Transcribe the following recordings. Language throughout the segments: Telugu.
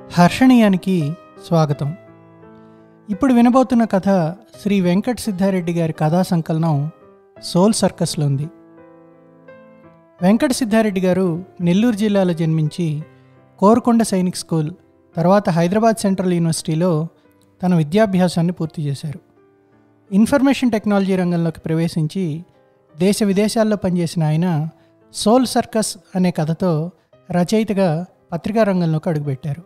హర్షణీయానికి స్వాగతం. ఇప్పుడు వినబోతున్న కథ శ్రీ వెంకట సిద్ధారెడ్డి గారి కథా సంకలనం సోల్ సర్కస్లో ఉంది. వెంకట సిద్ధారెడ్డి గారు నెల్లూరు జిల్లాలో జన్మించి కోరుకొండ సైనిక్ స్కూల్, తర్వాత హైదరాబాద్ సెంట్రల్ యూనివర్సిటీలో తన విద్యాభ్యాసాన్ని పూర్తి చేశారు. ఇన్ఫర్మేషన్ టెక్నాలజీ రంగంలోకి ప్రవేశించి దేశ విదేశాల్లో పనిచేసిన ఆయన సోల్ సర్కస్ అనే కథతో రచయితగా పత్రికా రంగంలోకి అడుగుపెట్టారు.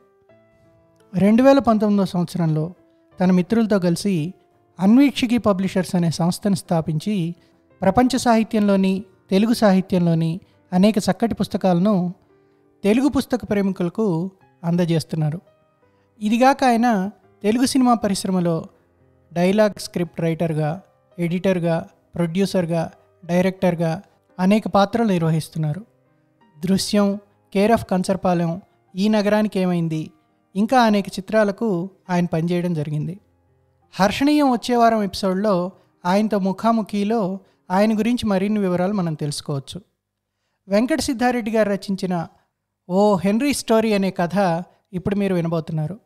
2019 సంవత్సరంలో తన మిత్రులతో కలిసి అన్వీక్షికి పబ్లిషర్స్ అనే సంస్థను స్థాపించి ప్రపంచ సాహిత్యంలోని, తెలుగు సాహిత్యంలోని అనేక చక్కటి పుస్తకాలను తెలుగు పుస్తక ప్రేమికులకు అందజేస్తున్నారు. ఇదిగాక ఆయన తెలుగు సినిమా పరిశ్రమలో డైలాగ్ స్క్రిప్ట్ రైటర్గా, ఎడిటర్గా, ప్రొడ్యూసర్గా, డైరెక్టర్గా అనేక పాత్రలు నిర్వహిస్తున్నారు. దృశ్యం, కేర్ ఆఫ్ కంచర్పాలెం, ఈ నగరానికి ఏమైంది, ఇంకా అనేక చిత్రాలకు ఆయన పనిచేయడం జరిగింది. హర్షణీయం వచ్చే వారం ఎపిసోడ్లో ఆయనతో ముఖాముఖిలో ఆయన గురించి మరిన్ని వివరాలు మనం తెలుసుకోవచ్చు. వెంకట సిద్ధారెడ్డి గారు రచించిన ఓ హెన్రీ స్టోరీ అనే కథ ఇప్పుడు మీరు వినబోతున్నారు.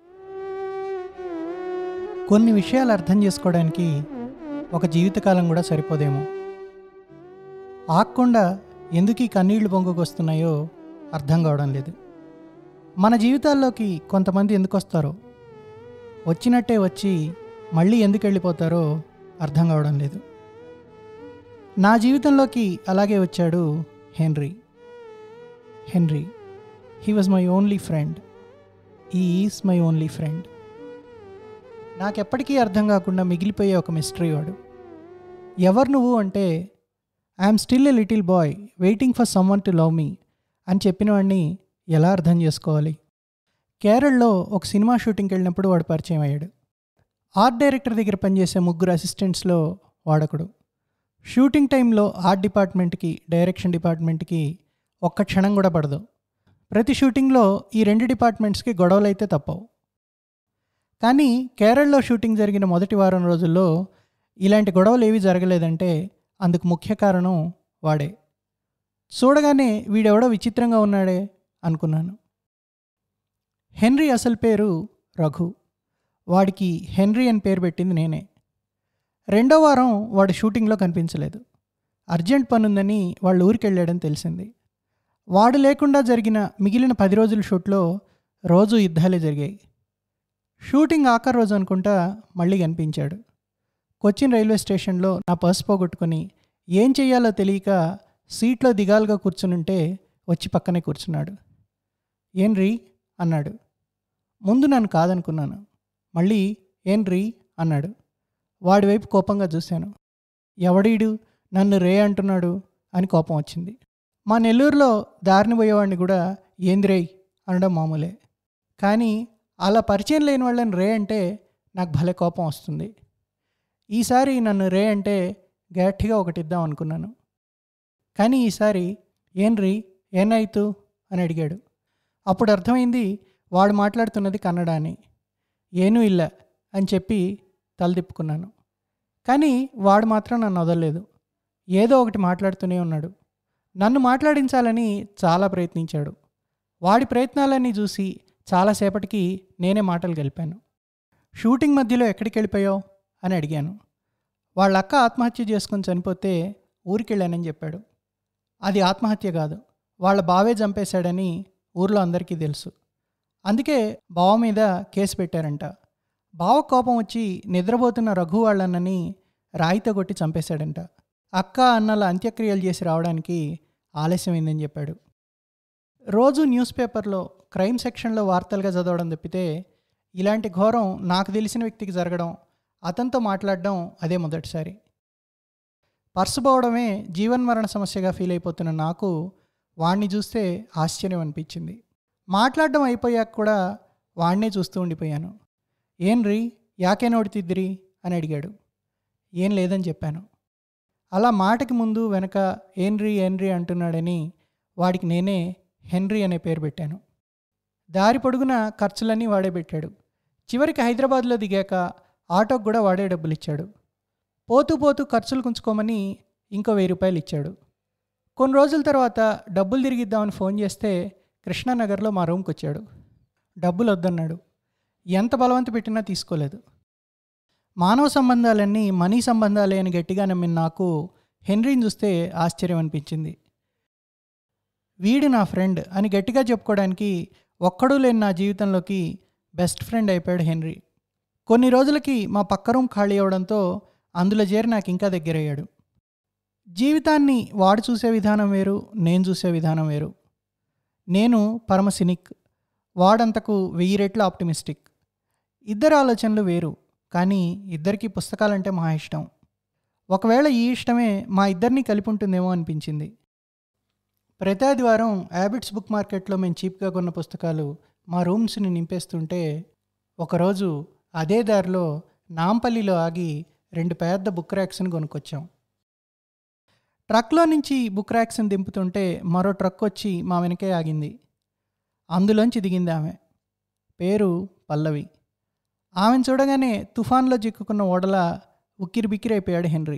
కొన్ని విషయాలు అర్థం చేసుకోవడానికి ఒక జీవితకాలం కూడా సరిపోదేమో. ఆగకుండా ఎందుకు ఈ కన్నీళ్లు పొంగుకొస్తున్నాయో అర్థం కావడం లేదు. మన జీవితాల్లోకి కొంతమంది ఎందుకు వస్తారో, వచ్చినట్టే వచ్చి మళ్ళీ ఎందుకు వెళ్ళిపోతారో అర్థం కావడం లేదు. నా జీవితంలోకి అలాగే వచ్చాడు Henry. He was my only friend. He is my only friend. నాకెప్పటికీ అర్థం కాకుండా మిగిలిపోయే ఒక మిస్టరీ వాడు. ఎవరు నువ్వు అంటే, I'm still a little boy waiting for someone to love me అని చెప్పిన వాడిని ఎలా అర్థం చేసుకోవాలి? కేరళలో ఒక సినిమా షూటింగ్కి వెళ్ళినప్పుడు వాడు పరిచయం అయ్యాడు. ఆర్ట్ డైరెక్టర్ దగ్గర పనిచేసే 3 అసిస్టెంట్స్లో వాడొకడు. షూటింగ్ టైంలో ఆర్ట్ డిపార్ట్మెంట్కి, డైరెక్షన్ డిపార్ట్మెంట్కి ఒక్క క్షణం కూడా పడదు. ప్రతి షూటింగ్లో ఈ 2 డిపార్ట్మెంట్స్కి గొడవలు అయితే తప్పవు. కానీ కేరళలో షూటింగ్ జరిగిన మొదటి వారం రోజుల్లో ఇలాంటి గొడవలు ఏవి జరగలేదంటే అందుకు ముఖ్య కారణం వాడే. చూడగానే వీడెవడో విచిత్రంగా ఉన్నాడే అనుకున్నాను. హెన్రీ అసలు పేరు రఘు. వాడికి హెన్రీ అని పేరు పెట్టింది నేనే. 2వ వారం వాడు షూటింగ్లో కనిపించలేదు. అర్జెంట్ పనుందని వాళ్ళు ఊరికి వెళ్ళాడని తెలిసింది. వాడు లేకుండా జరిగిన మిగిలిన 10 రోజుల షూట్లో రోజు యుద్ధాలే జరిగాయి. షూటింగ్ ఆఖరి రోజు అనుకుంటా మళ్ళీ కనిపించాడు. కొచ్చిన్ రైల్వే స్టేషన్లో నా పర్స్ పోగొట్టుకొని ఏం చెయ్యాలో తెలియక సీట్లో దిగాలుగా కూర్చునుంటే వచ్చి పక్కనే కూర్చున్నాడు. ఏంరీ అన్నాడు. ముందు నన్ను కాదనుకున్నాను. మళ్ళీ ఏంరీ అన్నాడు. వాడి వైపు కోపంగా చూశాను. ఎవడీడు నన్ను రే అంటున్నాడు అని కోపం వచ్చింది. మా నెల్లూరులో దారిని పోయేవాడిని కూడా ఏందిరే అనడం మామూలే. కానీ అలా పరిచయం లేని వాళ్ళని రే అంటే నాకు భలే కోపం వస్తుంది. ఈసారి నన్ను రే అంటే గట్టిగా ఒకటిద్దాం అనుకున్నాను. కానీ ఈసారి ఏంరీ ఏనాయితు అని అడిగాడు. అప్పుడు అర్థమైంది వాడు మాట్లాడుతున్నది కన్నడ అని. ఏనూ ఇల్ల అని చెప్పి తలదిప్పుకున్నాను. కానీ వాడు మాత్రం నన్ను వదలలేదు. ఏదో ఒకటి మాట్లాడుతూనే ఉన్నాడు. నన్ను మాట్లాడించాలని చాలా ప్రయత్నించాడు. వాడి ప్రయత్నాలన్నీ చూసి చాలాసేపటికి నేనే మాటలు కలిపాను. షూటింగ్ మధ్యలో ఎక్కడికి వెళ్ళిపోయావు అని అడిగాను. వాళ్ళ అక్క ఆత్మహత్య చేసుకొని చనిపోతే ఊరికెళ్ళానని చెప్పాడు. అది ఆత్మహత్య కాదు, వాళ్ళ బావే చంపేశాడని ఊర్లో అందరికీ తెలుసు. అందుకే బావ మీద కేసు పెట్టారంట. బావ కోపం వచ్చి నిద్రపోతున్న రఘు వాళ్ళన్నని రాయితో కొట్టి చంపేశాడంట. అక్క అన్నల అంత్యక్రియలు చేసి రావడానికి ఆలస్యమైందని చెప్పాడు. రోజు న్యూస్ పేపర్లో క్రైమ్ సెక్షన్లో వార్తలుగా చదవడం తప్పితే ఇలాంటి ఘోరం నాకు తెలిసిన వ్యక్తికి జరగడం, అతనితో మాట్లాడడం అదే మొదటిసారి. పర్సు పోవడమే జీవన్మరణ సమస్యగా ఫీల్ అయిపోతున్న నాకు వాణ్ణి చూస్తే ఆశ్చర్యం అనిపించింది. మాట్లాడడం అయిపోయాక కూడా వాణ్ణే చూస్తూ ఉండిపోయాను. ఏంరీ యాకే నోడితిద్దిరి అని అడిగాడు. ఏం లేదని చెప్పాను. అలా మాటకి ముందు వెనక ఏంరీ అంటున్నాడని వాడికి నేనే హెన్రీ అనే పేరు పెట్టాను. దారి పొడుగున ఖర్చులన్నీ వాడే పెట్టాడు. చివరికి హైదరాబాద్లో దిగాక ఆటోకు కూడా వాడే డబ్బులు ఇచ్చాడు. పోతూ పోతూ ఖర్చులు కుంచుకోమని ఇంకో 1000 రూపాయలు ఇచ్చాడు. కొన్ని రోజుల తర్వాత డబ్బులు తిరిగిద్దామని ఫోన్ చేస్తే కృష్ణానగర్లో మా రూమ్కి వచ్చాడు. డబ్బులు వద్దన్నాడు. ఎంత బలవంత పెట్టినా తీసుకోలేదు. మానవ సంబంధాలన్నీ మనీ సంబంధాలే అని గట్టిగా నమ్మిన నాకు హెన్రీని చూస్తే ఆశ్చర్యం అనిపించింది. వీడు నా ఫ్రెండ్ అని గట్టిగా చెప్పుకోవడానికి ఒక్కడూ లేని నా జీవితంలోకి బెస్ట్ ఫ్రెండ్ అయిపోయాడు హెన్రీ. కొన్ని రోజులకి మా పక్క రూమ్ ఖాళీ అవ్వడంతో అందులో చేరి నాకు ఇంకా దగ్గరయ్యాడు. జీవితాన్ని వాడు చూసే విధానం వేరు, నేను చూసే విధానం వేరు. నేను పరమ సినిక్, వాడంతకు 1000 రెట్లు ఆప్టిమిస్టిక్. ఇద్దరు ఆలోచనలు వేరు, కానీ ఇద్దరికీ పుస్తకాలంటే మహా ఇష్టం. ఒకవేళ ఈ ఇష్టమే మా ఇద్దరినీ కలిపి ఉంటుందేమో అనిపించింది. ప్రతి ఆదివారం హ్యాబిట్స్ బుక్ మార్కెట్లో మేము చీప్గా కొన్న పుస్తకాలు మా రూమ్స్ని నింపేస్తుంటే ఒకరోజు అదే దారిలో నాంపల్లిలో ఆగి 2 పెద్ద బుక్ ర్యాక్స్ని కొనుక్కొచ్చాం. ట్రక్లో నుంచి బుక్ ర్యాక్స్ని దింపుతుంటే మరో ట్రక్ వచ్చి మా వెనకే ఆగింది. అందులోంచి దిగింది ఆమె. పేరు పల్లవి. ఆమెను చూడగానే తుఫాన్లో చిక్కుకున్న ఓడలా ఉక్కిరిబిక్కిరైపోయాడు హెన్రీ.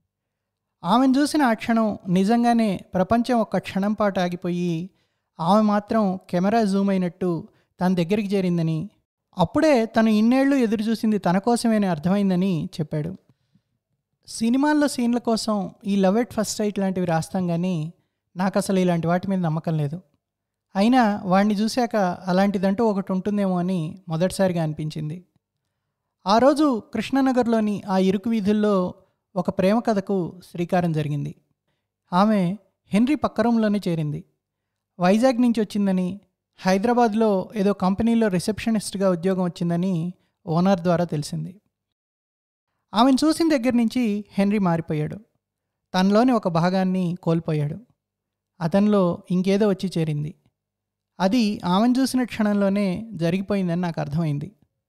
ఆమెను చూసిన ఆ క్షణం నిజంగానే ప్రపంచం ఒక్క క్షణం పాటు ఆగిపోయి ఆమె మాత్రం కెమెరా జూమ్ అయినట్టు తన దగ్గరికి చేరిందని, అప్పుడే తను ఇన్నేళ్లు ఎదురు చూసింది తన కోసమేనే అర్థమైందని చెప్పాడు. సినిమాల్లో సీన్ల కోసం ఈ లవ్ ఎట్ ఫస్ట్ సైట్ లాంటివి రాస్తాం, కానీ నాకు అసలు ఇలాంటి వాటి మీద నమ్మకం లేదు. అయినా వాడిని చూశాక అలాంటిదంటూ ఒకటి ఉంటుందేమో అని మొదటిసారిగా అనిపించింది. ఆ రోజు కృష్ణనగర్లోని ఆ ఇరుకు వీధుల్లో ఒక ప్రేమ కథకు శ్రీకారం జరిగింది. ఆమె హెన్రీ పక్క రూమ్లోనే చేరింది. వైజాగ్ నుంచి వచ్చిందని, హైదరాబాద్లో ఏదో కంపెనీలో రిసెప్షనిస్ట్గా ఉద్యోగం వచ్చిందని ఓనర్ ద్వారా తెలిసింది. ఆమెను చూసిన దగ్గర నుంచి హెన్రీ మారిపోయాడు. తనలోని ఒక భాగాన్ని కోల్పోయాడు. అతనిలో ఇంకేదో వచ్చి చేరింది. అది ఆమెను చూసిన క్షణంలోనే జరిగిపోయిందని నాకు అర్థమైంది.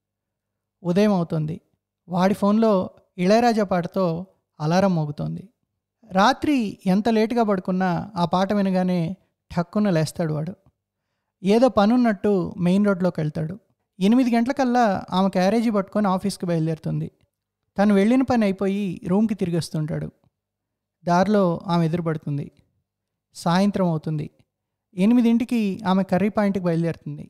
ఉదయం అవుతోంది. వాడి ఫోన్లో ఇళయరాజా పాటతో అలారం మోగుతోంది. రాత్రి ఎంత లేటుగా పడుకున్నా ఆ పాట వినగానే ఠక్కున లేస్తాడు వాడు. ఏదో పనున్నట్టు మెయిన్ రోడ్లోకి వెళ్తాడు. 8 గంటలకల్లా ఆమె క్యారేజీ పట్టుకొని ఆఫీస్కి బయలుదేరుతుంది. తను వెళ్ళిన పని అయిపోయి రూమ్కి తిరిగి వస్తుంటాడు. దారిలో ఆమె ఎదురుపడుతుంది. సాయంత్రం అవుతుంది. 8ంటికి ఆమె కర్రీ పాయింట్కి బయలుదేరుతుంది.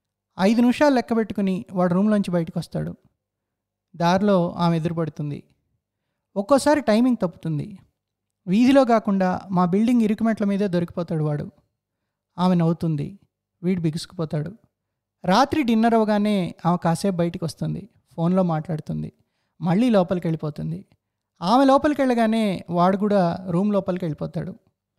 5 నిమిషాలు లెక్క పెట్టుకుని వాడు రూమ్లోంచి బయటకు వస్తాడు. దారిలో ఆమె ఎదురుపడుతుంది. ఒక్కోసారి టైమింగ్ తప్పుతుంది. వీధిలో కాకుండా మా బిల్డింగ్ ఇరుకుమెట్ల మీదే దొరికిపోతాడు వాడు. ఆమె నవ్వుతుంది. వీడు బిగుసుకుపోతాడు. రాత్రి డిన్నర్ అవ్వగానే ఆమె కాసేపు బయటికి వస్తుంది. ఫోన్లో మాట్లాడుతుంది. మళ్ళీ లోపలికి వెళ్ళిపోతుంది. ఆమె లోపలికి వెళ్ళగానే వాడు కూడా రూమ్ లోపలికి వెళ్ళిపోతాడు.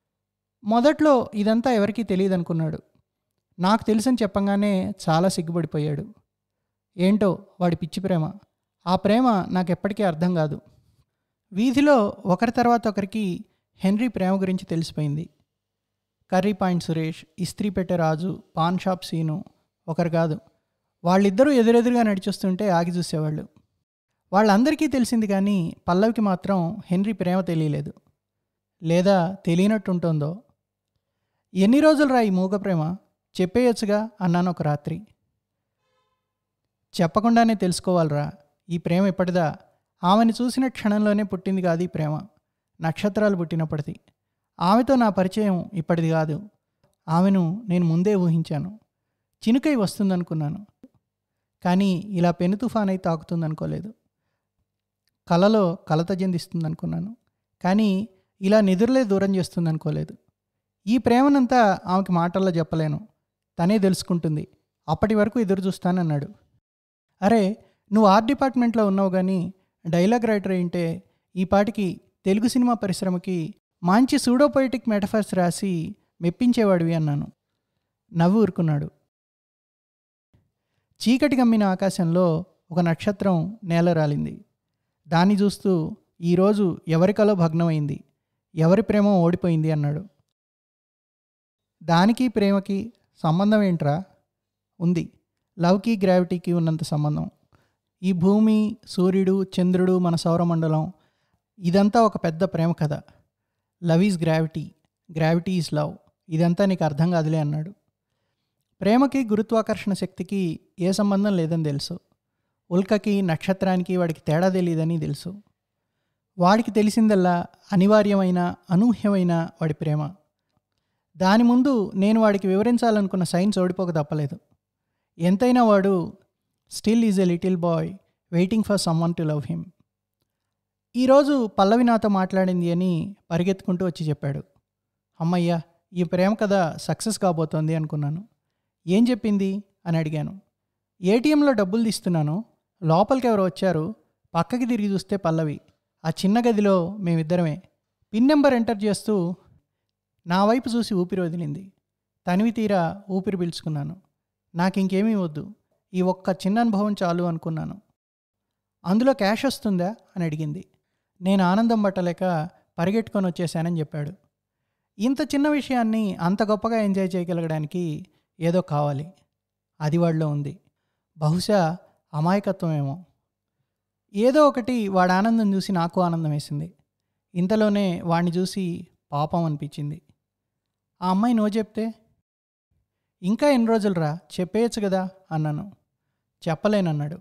మొదట్లో ఇదంతా ఎవరికీ తెలియదు అనుకున్నాడు. నాకు తెలుసని చెప్పంగానే చాలా సిగ్గుపడిపోయాడు. ఏంటో వాడి పిచ్చి ప్రేమ. ఆ ప్రేమ నాకు ఎప్పటికీ అర్థం కాదు. వీధిలో ఒకరి తర్వాత ఒకరికి హెన్రీ ప్రేమ గురించి తెలిసిపోయింది. కర్రీ పాయింట్ సురేష్, ఇస్త్రీ పెట్టే రాజు, పాన్ షాప్ సీను, ఒకరు కాదు, వాళ్ళిద్దరూ ఎదురెదురుగా నడిచొస్తుంటే ఆగి చూసేవాళ్ళు. వాళ్ళందరికీ తెలిసింది, కానీ పల్లవికి మాత్రం హెన్రీ ప్రేమ తెలియలేదు. లేదా తెలియనట్టుంటుందో. ఎన్ని రోజులు రా ఈ మూగ ప్రేమ, చెప్పేయచ్చుగా అన్నాను ఒక రాత్రి. చెప్పకుండానే తెలుసుకోవాలరా, ఈ ప్రేమ ఇప్పటిదా? ఆమెను చూసిన క్షణంలోనే పుట్టింది కాదు ఈ ప్రేమ. నక్షత్రాలు పుట్టినప్పటిది. ఆమెతో నా పరిచయం ఇప్పటిది కాదు. ఆమెను నేను ముందే ఊహించాను. చినుకై వస్తుందనుకున్నాను, కానీ ఇలా పెను తుఫానై తాకుతుందనుకోలేదు. కలలో కలత చెందిస్తుందనుకున్నాను, కానీ ఇలా నిద్రలే దూరం చేస్తుందనుకోలేదు. ఈ ప్రేమనంతా ఆమెకి మాటల్లో చెప్పలేను, తనే తెలుసుకుంటుంది. అప్పటి వరకు ఎదురు చూస్తానన్నాడు. అరే, నువ్వు ఆర్ట్ డిపార్ట్మెంట్లో ఉన్నావు, కానీ డైలాగ్ రైటర్ అయింటే ఈ పాటికి తెలుగు సినిమా పరిశ్రమకి మంచి సూడోపోయిటిక్ మెటఫర్స్ రాసి మెప్పించేవాడివి అన్నాను. నవ్వు ఊరుకున్నాడు. చీకటి గమ్మిన ఆకాశంలో ఒక నక్షత్రం నేల రాలింది. దాన్ని చూస్తూ ఈరోజు ఎవరికలో భగ్నమైంది, ఎవరి ప్రేమ ఓడిపోయింది అన్నాడు. దానికి ప్రేమకి సంబంధం ఏంట్రా? ఉంది. లవ్కి గ్రావిటీకి ఉన్నంత సంబంధం. ఈ భూమి, సూర్యుడు, చంద్రుడు, మన సౌరమండలం, ఇదంతా ఒక పెద్ద ప్రేమ కథ. Love is gravity, gravity is love. ఇదంతా నీకు అర్థం కాదులే అన్నాడు. ప్రేమకి గురుత్వాకర్షణ శక్తికి ఏ సంబంధం లేదని తెలుసు. ఉల్కకి, నక్షత్రానికి వాడికి తేడా తెలియదని తెలుసు. వాడికి తెలిసిందల్లా అనివార్యమైన, అనూహ్యమైన వాడి ప్రేమ. దాని ముందు నేను వాడికి వివరించాలనుకున్న సైన్స్ ఓడిపోక తప్పలేదు. ఎంతైనా వాడు still is a little boy waiting for someone to love him. ఈరోజు పల్లవి నాతో మాట్లాడింది అని పరిగెత్తుకుంటూ వచ్చి చెప్పాడు. అమ్మయ్య, ఈ ప్రేమ కథ సక్సెస్ కాబోతోంది అనుకున్నాను. ఏం చెప్పింది అని అడిగాను. ఏటీఎంలో డబ్బులు తీస్తున్నాను, లోపలికి ఎవరో వచ్చారు, పక్కకి తిరిగి చూస్తే పల్లవి. ఆ చిన్న గదిలో మేమిద్దరమే. పిన్ నెంబర్ ఎంటర్ చేస్తూ నా వైపు చూసి ఊపిరి వదిలింది. తనివి తీరా ఊపిరి పీల్చుకున్నాను. నాకు ఇంకేమీ వద్దు, ఈ ఒక్క చిన్న అనుభవం చాలు అనుకున్నాను. అందులో క్యాష్ వస్తుందా అని అడిగింది. నేను ఆనందం పట్టలేక పరిగెట్టుకొని వచ్చేసానని చెప్పాడు. ఇంత చిన్న విషయాన్ని అంత గొప్పగా ఎంజాయ్ చేయగలగడానికి ఏదో కావాలి. అది వాడిలో ఉంది. బహుశా అమాయకత్వమేమో. ఏదో ఒకటి వాడి ఆనందం చూసి నాకు ఆనందం వేసింది. ఇంతలోనే వాడిని చూసి పాపం అనిపించింది. ఆ అమ్మాయి నో చెప్తే, ఇంకా ఎన్ని రోజులు రా, చెప్పేయచ్చు కదా అన్నాను. చెప్పలేనన్నాడు.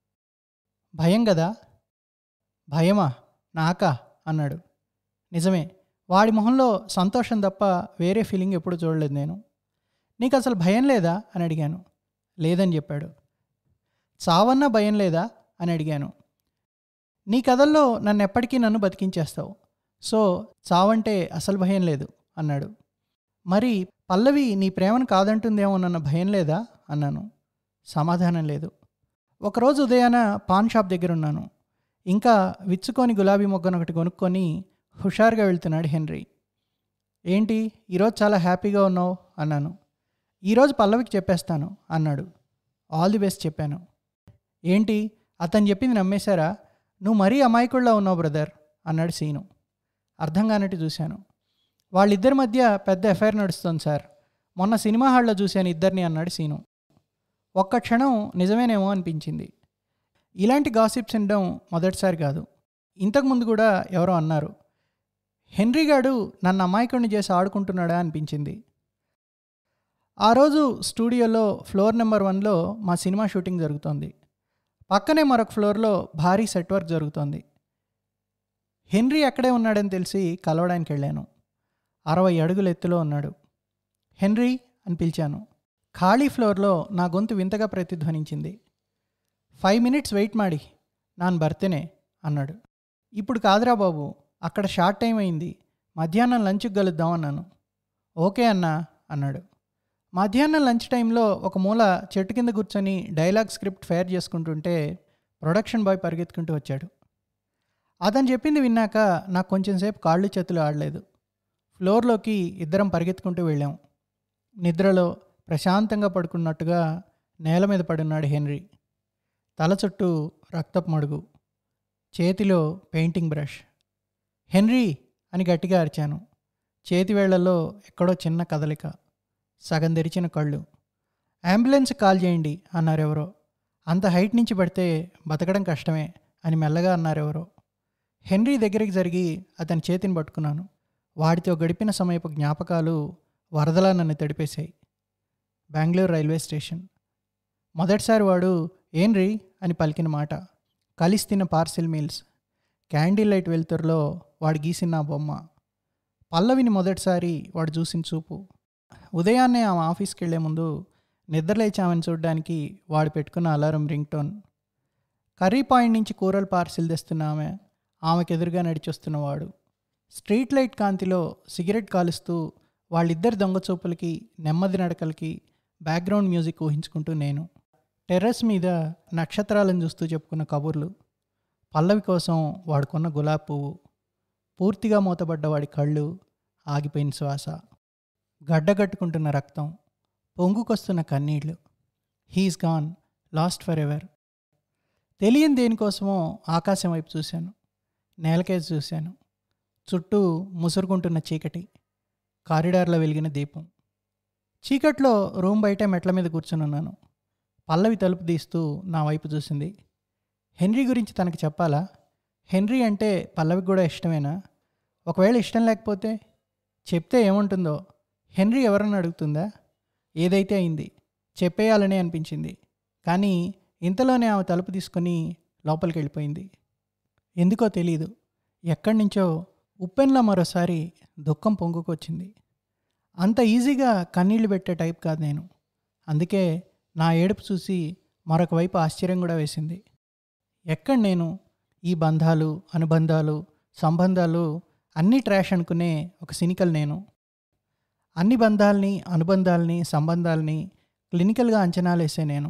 భయం కదా? భయమా నాకా అన్నాడు. నిజమే, వాడి మొహంలో సంతోషం తప్ప వేరే ఫీలింగ్ ఎప్పుడు చూడలేదు నేను. నీకు అసలు భయం లేదా అని అడిగాను. లేదని చెప్పాడు. చావన్నా భయం లేదా అని అడిగాను. నీ కథల్లో నన్ను ఎప్పటికీ నన్ను బతికించేస్తావు, సో చావంటే అసలు భయం లేదు అన్నాడు. మరి పల్లవి నీ ప్రేమను కాదంటుందేమోనన్న భయం లేదా అన్నాను. సమాధానం లేదు. ఒకరోజు ఉదయాన పాన్ షాప్ దగ్గర ఉన్నాను. ఇంకా విచ్చుకొని గులాబీ మొగ్గను ఒకటి కొనుక్కొని హుషారుగా వెళ్తున్నాడు హెన్రీ. ఏంటి ఈరోజు చాలా హ్యాపీగా ఉన్నావు అన్నాను. ఈరోజు పల్లవికి చెప్పేస్తాను అన్నాడు. ఆల్ ది బెస్ట్ చెప్పాను. ఏంటి అతను చెప్పింది నమ్మేశారా? నువ్వు మరీ అమాయకుడిలా ఉన్నావు బ్రదర్ అన్నాడు సీను. అర్థం కానట్టు చూశాను. వాళ్ళిద్దరి మధ్య పెద్ద ఎఫైర్ నడుస్తుంది సార్. మొన్న సినిమా హాల్లో చూశాను ఇద్దరిని అన్నాడు సీను. ఒక్క క్షణం నిజమేనేమో అనిపించింది. ఇలాంటి గాసిప్స్ వినడం మొదటిసారి కాదు. ఇంతకుముందు కూడా ఎవరో అన్నారు. హెన్రీ గాడు నన్ను అమాయకుడిని చేసి ఆడుకుంటున్నాడా అనిపించింది. ఆ రోజు స్టూడియోలో ఫ్లోర్ నెంబర్ 1లో మా సినిమా షూటింగ్ జరుగుతోంది. పక్కనే మరొక ఫ్లోర్లో భారీ సెట్ వర్క్ జరుగుతోంది. హెన్రీ అక్కడే ఉన్నాడని తెలిసి కలవడానికి వెళ్ళాను. 60 అడుగుల ఎత్తులో ఉన్నాడు. హెన్రీ అని పిలిచాను. ఖాళీ ఫ్లోర్లో నా గొంతు వింతగా ప్రతిధ్వనించింది. 5 minutes వెయిట్ మాడి, నాన్ బర్తేనే అన్నాడు. ఇప్పుడు కాదురా బాబు, అక్కడ షార్ట్ టైం అయింది, మధ్యాహ్నం లంచ్కి కలుద్దాం అన్నాను. ఓకే అన్నా అన్నాడు. మధ్యాహ్నం లంచ్ టైంలో ఒక మూల చెట్టు కింద కూర్చొని డైలాగ్ స్క్రిప్ట్ ఫేర్ చేసుకుంటుంటే ప్రొడక్షన్ బాయ్ పరిగెత్తుకుంటూ వచ్చాడు. అతను చెప్పింది విన్నాక నాకు కొంచెం సేపు కాళ్ళు చేతులు ఆడలేదు. ఫ్లోర్లోకి ఇద్దరం పరిగెత్తుకుంటూ వెళ్ళాం. నిద్రలో ప్రశాంతంగా పడుకున్నట్టుగా నేల మీద పడున్నాడు హెన్రీ. తల చుట్టూ రక్తపు మడుగు, చేతిలో పెయింటింగ్ బ్రష్. హెన్రీ అని గట్టిగా అరిచాను. చేతివేళ్లలో ఎక్కడో చిన్న కదలిక, సగం తెరిచిన కళ్ళు. అంబులెన్స్ కాల్ చేయండి అన్నారెవరో. అంత హైట్ నుంచి పడితే బతకడం కష్టమే అని మెల్లగా అన్నారెవరో. హెన్రీ దగ్గరికి జరిగి అతని చేతిని పట్టుకున్నాను. వాడితో గడిపిన సమయపు జ్ఞాపకాలు వరదలా నన్ను తడిపేశాయి. Bengaluru railway station. మొదటిసారి వాడు ఏంరీ అని పలికిన మాట, కలిసి తిన్న పార్సిల్ మీల్స్, క్యాండిల్ లైట్ వెలుతురులో వాడు గీసిన బొమ్మ, పల్లవిని మొదటిసారి వాడు చూసిన చూపు. ఉదయాన్నే ఆమె ఆఫీస్కి వెళ్లే ముందు నిద్రలేచామని చూడడానికి వాడు పెట్టుకున్న alarm ring tone. Curry point నుంచి కూరలు పార్సిల్ తెస్తున్న ఆమెకు ఎదురుగా నడిచొస్తున్నవాడు. స్ట్రీట్ లైట్ కాంతిలో సిగరెట్ కాలుస్తూ వాళ్ళిద్దరి దొంగచూపులకి, నెమ్మది నడకలకి బ్యాక్గ్రౌండ్ మ్యూజిక్ ఊహించుకుంటూ నేను. టెర్రస్ మీద నక్షత్రాలను చూస్తూ చెప్పుకున్న కబుర్లు, పల్లవి కోసం వాడుకున్న గులాబీ పువ్వు, పూర్తిగా మూతబడ్డ వాడి కళ్ళు, ఆగిపోయిన శ్వాస, గడ్డగట్టుకుంటున్న రక్తం, పొంగుకొస్తున్న కన్నీళ్లు. He is gone, lost for ever. తెలియని దేనికోసమో ఆకాశం వైపు చూశాను. నేలకేసి చూశాను. చుట్టూ ముసురుకుంటున్న చీకటి, కారిడార్లో వెలిగిన దీపం. చీకట్లో రూమ్ బయట మెట్ల మీద కూర్చుని ఉన్నాను. పల్లవి తలుపు తీస్తూ నా వైపు చూసింది. హెన్రీ గురించి తనకు చెప్పాలా? హెన్రీ అంటే పల్లవికి కూడా ఇష్టమేనా? ఒకవేళ ఇష్టం లేకపోతే చెప్తే ఏముంటుందో? హెన్రీ ఎవరన్నా అడుగుతుందా? ఏదైతే అయింది, చెప్పేయాలనే అనిపించింది. కానీ ఇంతలోనే ఆమె తలుపు తీసుకుని లోపలికి వెళ్ళిపోయింది. ఎందుకో తెలీదు, ఎక్కడి నుంచో ఉప్పెన్లా మరోసారి దుఃఖం పొంగుకొచ్చింది. అంత ఈజీగా కన్నీళ్లు పెట్టే టైప్ కాదు నేను. అందుకే నా ఏడుపు చూసి మరొక వైపు ఆశ్చర్యం కూడా వేసింది. ఎక్కడ నేను ఈ బంధాలు, అనుబంధాలు, సంబంధాలు అన్నీ ట్రాష్ అనుకునే ఒక సినికల్ నేను. అన్ని బంధాల్ని, అనుబంధాల్ని, సంబంధాల్ని క్లినికల్గా అంచనాలేసే నేను.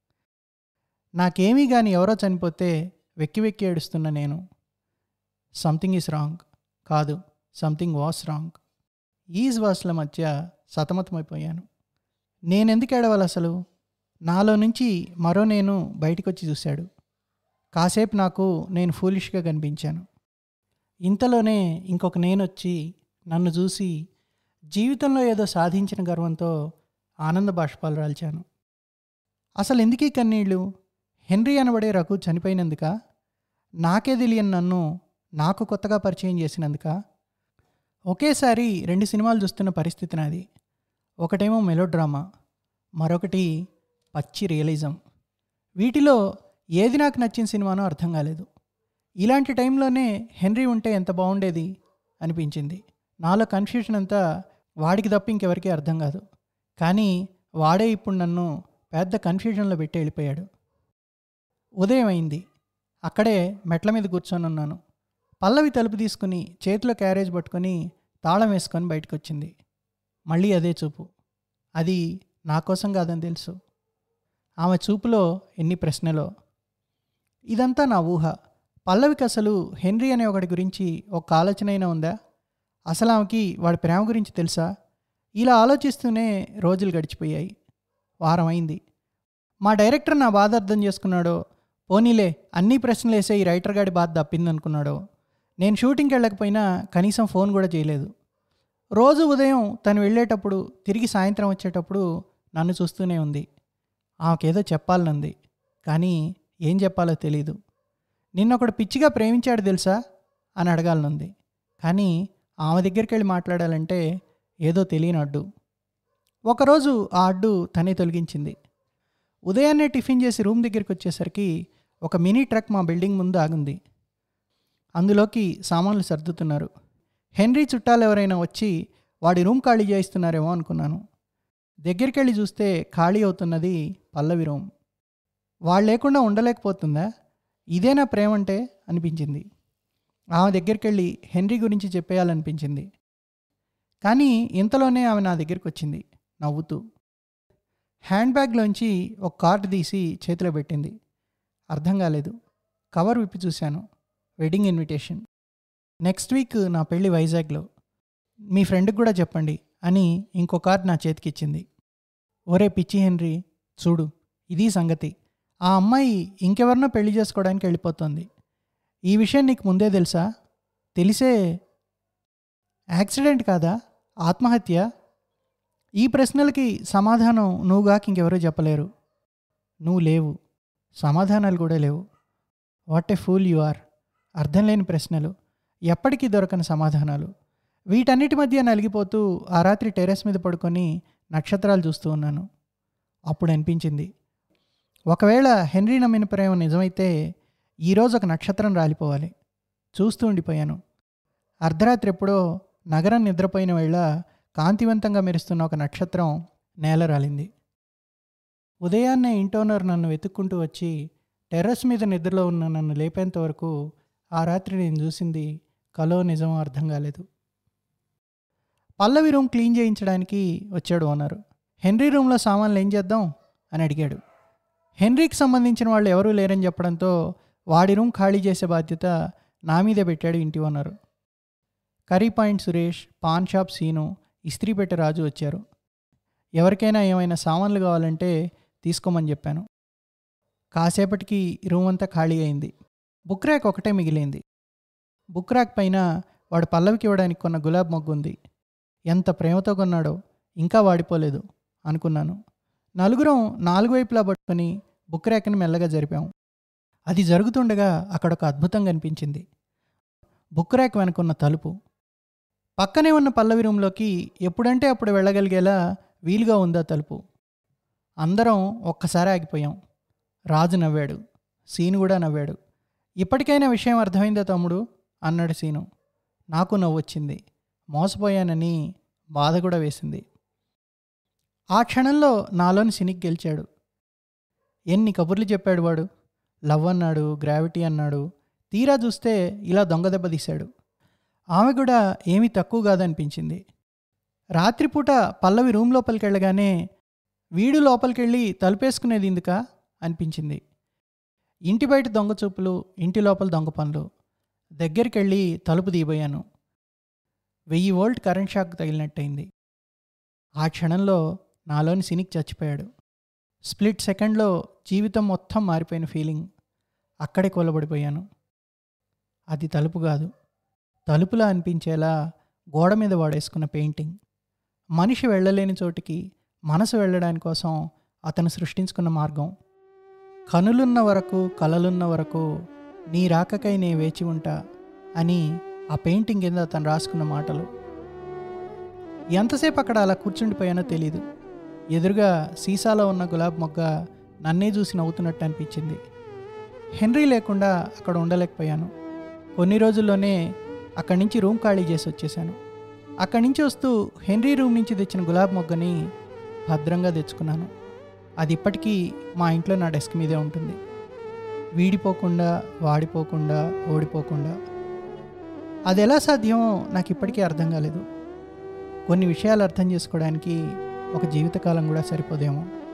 నాకేమీ గాని ఎవరో చనిపోతే వెక్కి వెక్కి ఏడుస్తున్న నేను. సంథింగ్ ఈజ్ రాంగ్ కాదు, సంథింగ్ వాస్ రాంగ్. ఈజ్ వాస్ల మధ్య సతమతమైపోయాను. నేనెందుకు ఏడవాలి అసలు? నాలో నుంచి మరో నేను బయటికొచ్చి చూశాడు. కాసేపు నాకు నేను ఫూలిష్గా కనిపించాను. ఇంతలోనే ఇంకొక నేనొచ్చి నన్ను చూసి జీవితంలో ఏదో సాధించిన గర్వంతో ఆనంద బాష్పాలు రాల్చాను. అసలు ఎందుకీ కన్నీళ్ళు? హెన్రీ అనబడే రఘు చనిపోయినందుక? నాకే తెలియని నన్ను నాకు కొత్తగా పరిచయం చేసినందుక? ఒకేసారి 2 సినిమాలు చూస్తున్న పరిస్థితి నాది. ఒకటేమో మెలోడ్రామా, మరొకటి పచ్చి రియలిజం. వీటిలో ఏది నాకు నచ్చిన సినిమానో అర్థం కాలేదు. ఇలాంటి టైంలోనే హెన్రీ ఉంటే ఎంత బాగుండేది అనిపించింది. నాలో కన్ఫ్యూషన్ అంతా వాడికి తప్ప ఇంకెవరికీ అర్థం కాదు. కానీ వాడే ఇప్పుడు నన్ను పెద్ద కన్ఫ్యూజన్లో పెట్టి వెళ్ళిపోయాడు. ఉదయం అయింది. అక్కడే మెట్ల మీద కూర్చొని ఉన్నాను. పల్లవి తలుపు తీసుకుని చేతిలో క్యారేజ్ పట్టుకొని తాళం వేసుకొని బయటకు వచ్చింది. మళ్ళీ అదే చూపు. అది నా కోసం కాదని తెలుసు. ఆమె చూపులో ఎన్ని ప్రశ్నలో. ఇదంతా నా ఊహ. పల్లవికి అసలు హెన్రీ అనే ఒకటి గురించి ఒక ఆలోచన అయినా ఉందా? అసలు ఆమెకి వాడి ప్రేమ గురించి తెలుసా? ఇలా ఆలోచిస్తూనే రోజులు గడిచిపోయాయి. వారం అయింది. మా డైరెక్టర్ నా బాధ అర్థం చేసుకున్నాడో, పోనీలే అన్ని ప్రశ్నలు వేసే ఈ రైటర్ గాడి బాధ తప్పిందనుకున్నాడో. నేను షూటింగ్కి వెళ్ళకపోయినా కనీసం ఫోన్ కూడా చేయలేదు. రోజు ఉదయం తను వెళ్ళేటప్పుడు, తిరిగి సాయంత్రం వచ్చేటప్పుడు నన్ను చూస్తూనే ఉంది. ఆమెకేదో చెప్పాలనుంది, కానీ ఏం చెప్పాలో తెలీదు. నిన్నొకడు పిచ్చిగా ప్రేమించాడు తెలుసా అని అడగాలనుంది, కానీ ఆమె దగ్గరికి వెళ్ళి మాట్లాడాలంటే ఏదో తెలియని అడ్డు. ఒకరోజు ఆ అడ్డు తనే తొలగించింది. ఉదయాన్నే టిఫిన్ చేసి రూమ్ దగ్గరికి వచ్చేసరికి ఒక మినీ ట్రక్ మా బిల్డింగ్ ముందు ఆగింది. అందులోకి సామాన్లు సర్దుతున్నారు. హెన్రీ చుట్టాలు ఎవరైనా వచ్చి వాడి రూమ్ ఖాళీ చేయిస్తున్నారేమో అనుకున్నాను. దగ్గరికి వెళ్ళి చూస్తే ఖాళీ అవుతున్నది పల్లవి రూమ్. వాళ్ళు లేకుండా ఉండలేకపోతుందా? ఇదేనా ప్రేమంటే అనిపించింది. ఆమె దగ్గరికి వెళ్ళి హెన్రీ గురించి చెప్పేయాలనిపించింది. కానీ ఇంతలోనే ఆమె నా దగ్గరికి వచ్చింది నవ్వుతూ. హ్యాండ్ బ్యాగ్లోంచి ఒక కార్డు తీసి చేతిలో పెట్టింది. అర్థం కాలేదు. కవర్ విప్పి చూశాను. Wedding invitation. నెక్స్ట్ వీక్ నా పెళ్ళి వైజాగ్లో, మీ ఫ్రెండ్కి కూడా చెప్పండి అని ఇంకో కార్డు నా చేతికి ఇచ్చింది. ఒరే పిచ్చి హెన్రీ, చూడు ఇది సంగతి. ఆ అమ్మాయి ఇంకెవరినో పెళ్లి చేసుకోవడానికి వెళ్ళిపోతుంది. ఈ విషయం నీకు ముందే తెలుసా? తెలిసే యాక్సిడెంట్ కాదా, ఆత్మహత్య? ఈ ప్రశ్నలకి సమాధానం నువ్వుగాక ఇంకెవరూ చెప్పలేరు. నువ్వు లేవు, సమాధానాలు కూడా లేవు. What a fool you are. అర్థం లేని ప్రశ్నలు, ఎప్పటికీ దొరకని సమాధానాలు. వీటన్నిటి మధ్య నలిగిపోతూ ఆ రాత్రి టెర్రస్ మీద పడుకొని నక్షత్రాలు చూస్తూ ఉన్నాను. అప్పుడు అనిపించింది, ఒకవేళ హెన్రీ నమ్మిన ప్రేమ నిజమైతే ఈరోజు ఒక నక్షత్రం రాలిపోవాలి. చూస్తూ ఉండిపోయాను. అర్ధరాత్రి ఎప్పుడో నగరం నిద్రపోయిన వేళ కాంతివంతంగా మెరుస్తున్న ఒక నక్షత్రం నేల రాలింది. ఉదయాన్నే ఇంటోనర్ నన్ను వెతుక్కుంటూ వచ్చి టెర్రస్ మీద నిద్రలో ఉన్న నన్ను లేపేంత వరకు ఆ రాత్రి నేను చూసింది కలో నిజమో అర్థం కాలేదు. పల్లవి రూమ్ క్లీన్ చేయించడానికి వచ్చాడు ఓనరు. హెన్రీ రూమ్లో సామాన్లు ఏం చేద్దాం అని అడిగాడు. హెన్రీకి సంబంధించిన వాళ్ళు ఎవరూ లేరని చెప్పడంతో వాడి రూమ్ ఖాళీ చేసే బాధ్యత నా మీదే పెట్టాడు ఇంటి owner. Curry point Suresh, paan shop Seenu, ఇస్త్రీపెట్టె రాజు వచ్చారు. ఎవరికైనా ఏమైనా సామాన్లు కావాలంటే తీసుకోమని చెప్పాను. కాసేపటికి రూమ్ అంతా ఖాళీ అయింది. బుక్ ర్యాక్ ఒకటే మిగిలింది. బుక్ ర్యాక్ పైన వాడు పల్లవికి ఇవ్వడానికి కొన్న గులాబ్ మొగ్గు ఉంది. ఎంత ప్రేమతో కొన్నాడో, ఇంకా వాడిపోలేదు అనుకున్నాను. నలుగురం 4 వైపులా పట్టుకొని బుక్ ర్యాక్ని మెల్లగా జరిపాం. అది జరుగుతుండగా అక్కడ ఒక అద్భుతం కనిపించింది. బుక్ ర్యాక్ వెనుకున్న తలుపు. పక్కనే ఉన్న పల్లవి రూమ్లోకి ఎప్పుడంటే అప్పుడు వెళ్ళగలిగేలా వీలుగా ఉందా తలుపు. అందరం ఒక్కసారి ఆగిపోయాం. రాజు నవ్వాడు, సీను కూడా నవ్వాడు. ఇప్పటికైనా విషయం అర్థమైందా తమ్ముడు అన్నాడు సీను. నాకు నవ్వు వచ్చింది. మోసపోయానని బాధ కూడా వేసింది. ఆ క్షణంలో నాలోని సినిక్ గెలిచాడు. ఎన్ని కబుర్లు చెప్పాడు వాడు. లవ్ అన్నాడు, గ్రావిటీ అన్నాడు. తీరా చూస్తే ఇలా దొంగ దెబ్బ తీశాడు. ఆమె కూడా ఏమీ తక్కువ కాదనిపించింది. రాత్రిపూట పల్లవి రూమ్ లోపలికి వెళ్ళగానే వీడు లోపలికెళ్ళి తలుపేసుకునేది ఎందుకా అనిపించింది. ఇంటి బయట దొంగ చూపులు, ఇంటి లోపల దొంగ పనులు. దగ్గరికెళ్ళి తలుపు తీయబోయాను. 1000 వోల్ట్ కరెంట్ షాక్ తగిలినట్టయింది. ఆ క్షణంలో నాలోని సినిక్ చచ్చిపోయాడు. స్ప్లిట్ సెకండ్లో జీవితం మొత్తం మారిపోయిన ఫీలింగ్. అక్కడే కూలబడిపోయాను. అది తలుపు కాదు, తలుపులా అనిపించేలా గోడ మీద వాడేసుకున్న పెయింటింగ్. మనిషి వెళ్ళలేని చోటికి మనసు వెళ్ళడాని కోసం అతను సృష్టించుకున్న మార్గం. కనులున్న వరకు, కలలున్న వరకు నీ రాకకై నే వేచి ఉంటా అని ఆ పెయింటింగ్ కింద అతను రాసుకున్న మాటలు. ఎంతసేపు అక్కడ అలా కూర్చుండిపోయానో తెలీదు. ఎదురుగా సీసాలో ఉన్న గులాబీ మొగ్గ నన్నే చూసి నవ్వుతున్నట్టు అనిపించింది. హెన్రీ లేకుండా అక్కడ ఉండలేకపోయాను. కొన్ని రోజుల్లోనే అక్కడి నుంచి రూమ్ ఖాళీ చేసి వచ్చేసాను. అక్కడి నుంచి వస్తూ హెన్రీ రూమ్ నుంచి తెచ్చిన గులాబీ మొగ్గని భద్రంగా తెచ్చుకున్నాను. అది ఇప్పటికీ మా ఇంట్లో నా డెస్క్ మీదే ఉంటుంది. వీడిపోకుండా, వాడిపోకుండా, ఓడిపోకుండా. అది ఎలా సాధ్యమో నాకు ఇప్పటికీ అర్థం కాలేదు. కొన్ని విషయాలు అర్థం చేసుకోవడానికి ఒక జీవితకాలం కూడా సరిపోదేమో.